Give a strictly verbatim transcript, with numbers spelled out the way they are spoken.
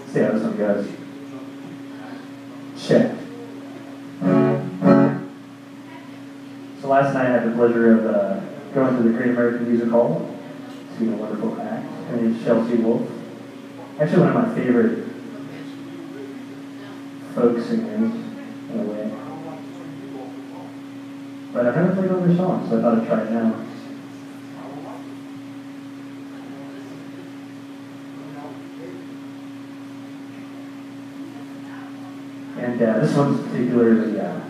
See how this one goes. Check. So last night I had the pleasure of uh, going to the Great American Music Hall to see a wonderful act. Her name's Chelsea Wolfe. Actually one of my favorite folk singers, in a way. But I've never played one of their songs, so I thought I'd try it now. And uh, this one's particularly uh,